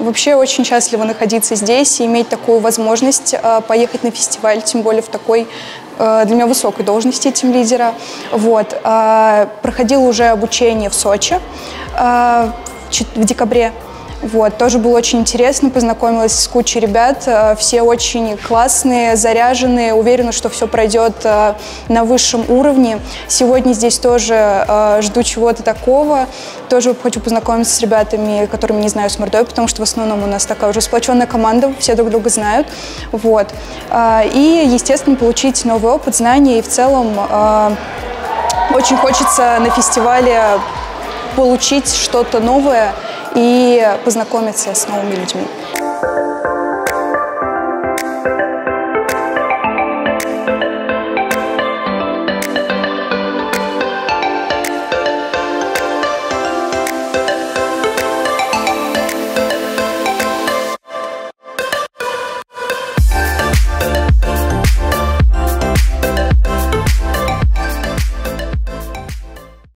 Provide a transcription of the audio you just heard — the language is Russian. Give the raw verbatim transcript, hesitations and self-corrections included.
вообще очень счастлива находиться здесь и иметь такую возможность поехать на фестиваль, тем более в такой для меня высокой должности тимлидера. Вот. Проходила уже обучение в Сочи в декабре. Вот, тоже было очень интересно, познакомилась с кучей ребят, все очень классные, заряженные, уверена, что все пройдет на высшем уровне. Сегодня здесь тоже жду чего-то такого, тоже хочу познакомиться с ребятами, которыми не знаю с мордой, потому что в основном у нас такая уже сплоченная команда, все друг друга знают. Вот. И, естественно, получить новый опыт, знания, и в целом очень хочется на фестивале получить что-то новое и познакомиться с новыми людьми.